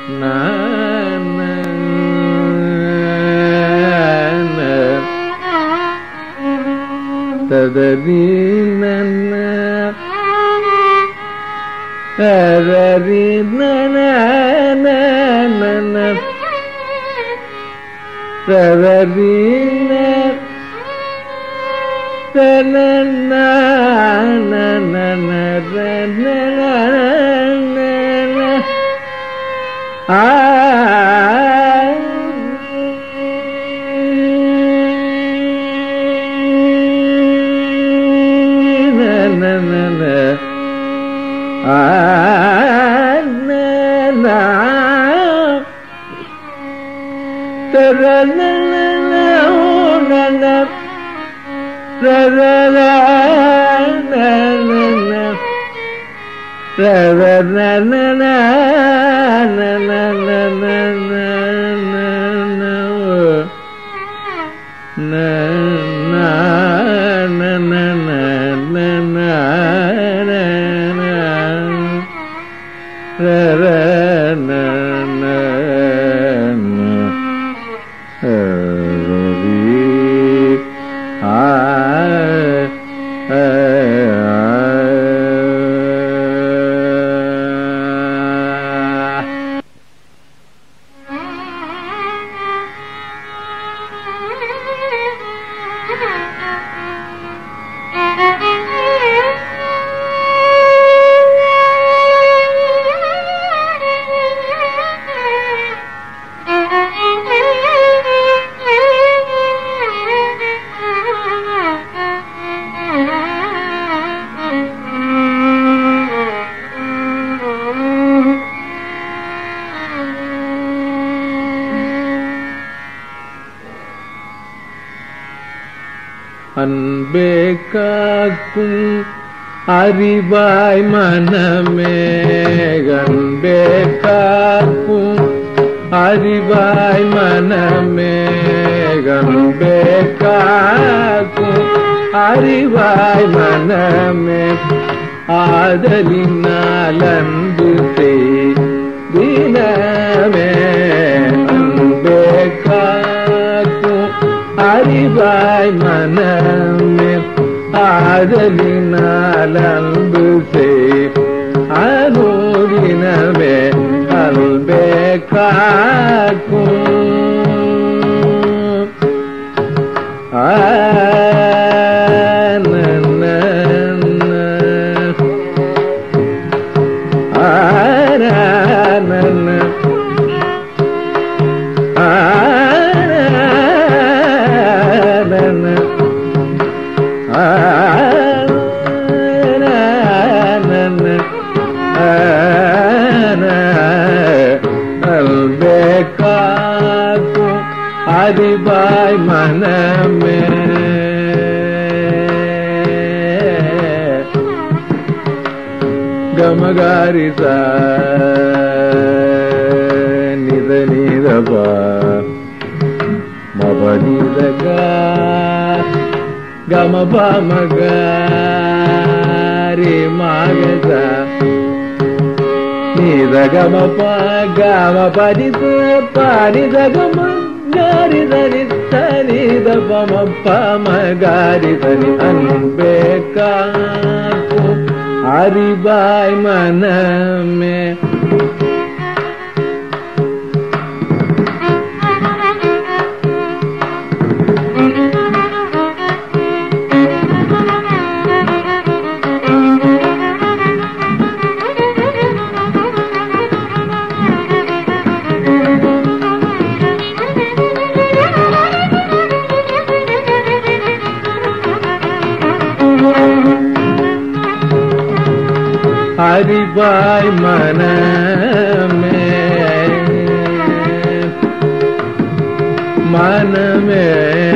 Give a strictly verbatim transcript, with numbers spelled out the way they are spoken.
ததரி நன்ன ததரி நன ததரி நன ஆ அன்பே காக்கும் அறிவாய் மனமே, அன்பே காக்கும் அறிவாய் மனமே, அன்பே காக்கும் அறிவாய் மனமே, ஆதலினால் அன்பு செய் தினமே, அன்பே காக்கும் அறிவாய் மனமே, ஆதலினால் அன்பு செய் அனுதினமே, அன்பே காக்கும் ஆ அறிவாய் மனமே, கமகாரிசா நித நிதபா மபனிதகா கமபா மகாரி மாகசா நிதகமபா கம பரிச பாரிதகம காரி தனி தனி தபம பம காரி தனி, அன்பே காக்கும் அறிவாய் மனமே, அறிவாய் மனமே மனமே